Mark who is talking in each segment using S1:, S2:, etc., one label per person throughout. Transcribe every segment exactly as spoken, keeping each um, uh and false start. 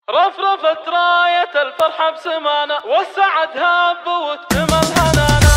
S1: رفرفت راية الفرحة بسمانة والسعد هاب واكتمل هنانا.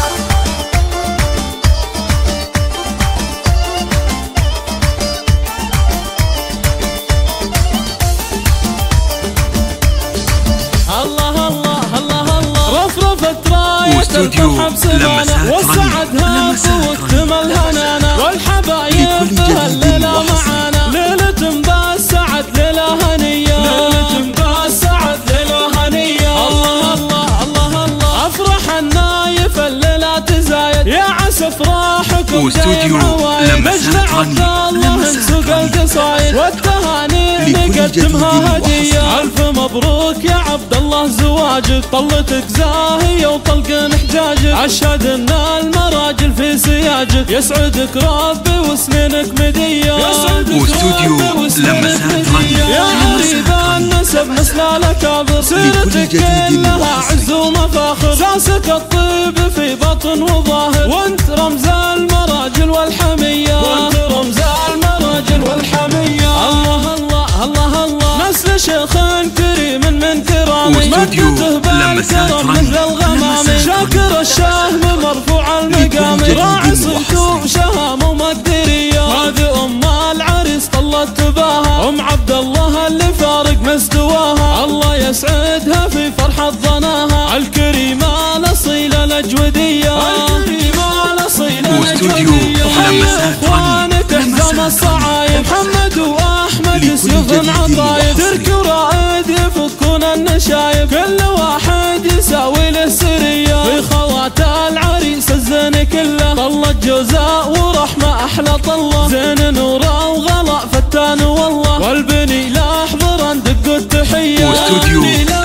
S1: الله الله الله الله رفرفت راية الفرحة بسمانة والسعد هاب واكتمل هنانا. والحبايب بهالليلة معانا ليلة بالسعد ليلة هنية. ليلة بالسعد ليلة هنية. الله الله الله الله افرح النايف الليلة تزايد يا عسى افراحكم دايم عوايد. نجل عبد الله نسوق القصايد والتهاني نقدمها هدية. الف مبروك يا عبد الله زواجك طلتك زاهية وطلق حجاجك. اشهد ان المراجل في سياجك يسعدك ربي وسنينك مدية.
S2: واستوديو لمسات رني
S1: يا غريب النسب مثل الاكابر سيرتك كلها عز ومفاخر. ساسك الطيب في بطن وظاهر وانت رمز المراجل والحمية. وانت رمز المراجل والحمية. الله الله الله الله نسل شيخ كريم من كرامي مدته بالكرم مثل الغمام. شاكر الشهم مرفوع المقام راعي صيته شهام ومقدرية. هذه ام العريس طلت تباها ام عبد الله اللي فارق مستواها. الله يسعدها في فرحة ظناها الكريمة الاصيلة الاجودية. الكريمة الاصيلة الاجودية. حي اخوانك احزام الصعايب محمد واحمد سيوف عطايب. ترك رائد يفكون النشايب كل واحد يساوي له سرية. في خوات العريس الزين كله طلت جوزاء ورحمة احلى طلة. زين نوره وغلاء فتان والله والبني لاحضر ندق التحية.
S2: واستوديو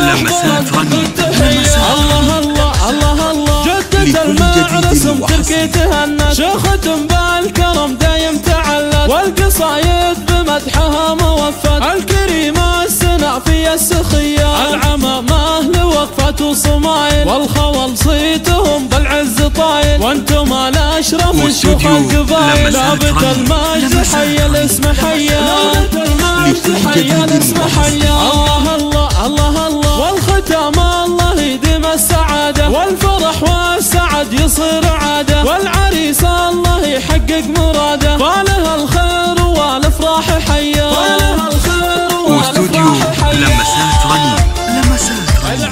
S2: لمسات رني
S1: الله الله الله الله جدة المعرس تركي تهنت. شيخة بالكرم دايم تعلت والقصايد بمدحها موفت. الكريمة السنع في السخية العمامة لوقفة وصمايل والخول صيتهم بالعز طايل. وانتم الاشرف الشيوخ القبايل. لابد المجد حي الاسم حيا. لابد المجد حي الاسم حيا. الله الله الله الله والختام الله يديم السعادة والفرح والسعد يصير عادة. والعريس الله يحقق مراده طالها الخير والافراح حيا. طالها الخير والافراح حيا.
S2: لمسات رني لمسات رني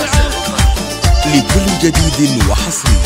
S2: لكل جديد وحصري.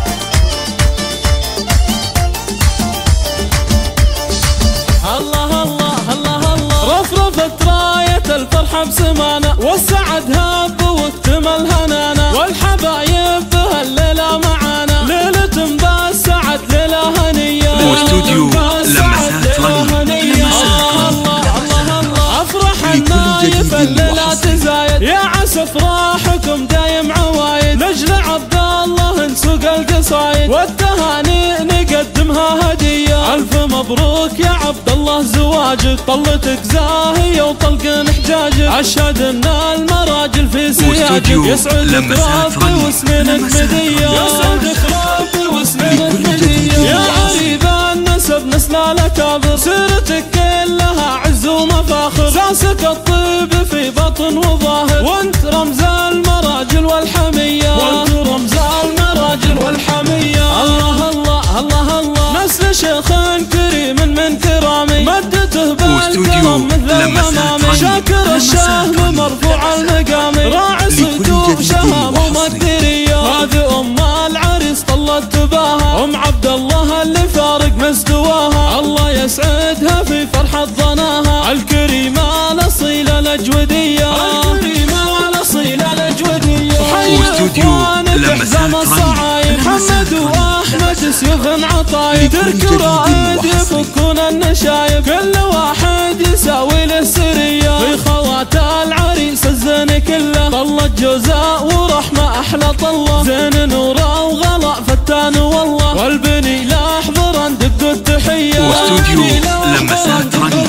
S1: الله الله الله الله رفرفت راية الفرحة بسمانة والسعد هاب واكتمل هنانا. والحبايب بهالليلة معانا ليلة بالسعد ليلة هنية.
S2: واستوديو لمسات رني
S1: الله الله الله افرح النايف الليلة تزايد يا عسى افراحكم دايم عوايد. نجل عبد الله نسوق القصايد والتهاني نقدمها هدية. الف مبروك يا عبد الله زواجك طلتك زاهية وطلق حجاجك. اشهد ان المراجل في سياجك يسعدك ربي وسنينك مدية. يسعدك ربي وسنينك مدية. يا غريب النسب نسل الاكابر سيرتك كلها عز ومفاخر. ساسك الطيب في بطن وظاهر وانت رمز المراجل والحمية. وانت رمز المراجل والحمية. الله الله الله الله نسل شيخ كريم من كرامي مدته بالكرم مثل الغمام. شاكر الشهم مرفوع المقام راعي صيته شهام ومقدرية. هذه ام العريس طلت تباها ام عبد الله اللي فارق مستواها. الله يسعدها في فرحة ظناها الكريمة الاصيلة الاجودية. الكريمة الاصيلة الاجودية. حي اخوانك احزام الصعايب محمد واحمد سيوف عطايب. ترك رائد يفكون النشايب كل واحد يساوي له سرية. في خوات العريس الزين كله طلت جوزاء ورحمة احلى طلة. زين نوره وغلاء فتان والله والبني لاحضر ندق التحية.
S2: واستوديو لمسات رني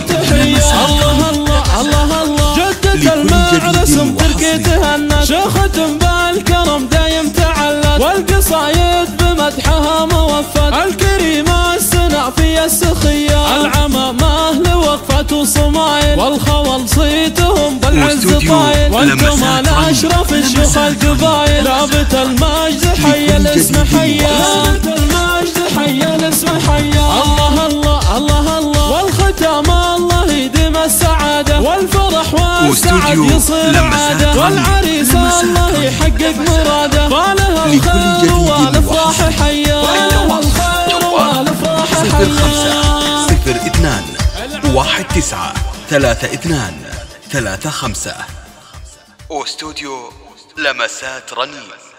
S1: الله الله الله الله جدة المعرس تركي تهنت. شيخة بالكرم دايم تعلت والقصايد بمدحها موفت. الكريمة السنع في السخية العمامة لوقفة وصمايل والخول صيتهم بالعز الزطايل وانتم على اشرف الشيوخ القبايل. لابت المجد حي الاسم حيا، لابت المجد حي الاسم حيا. الله الله الله الله والختام الله يديم السعادة والفرح والسعد يصير عادة، والعريس الله يحقق مراده. فالها الخير والافراح حيا، فالها الخير والافراح حيا.
S2: صفر خمسة صفر اثنان واحد تسعة ثلاثة اثنان ثلاثة خمسة. واستوديو لمسات رنين.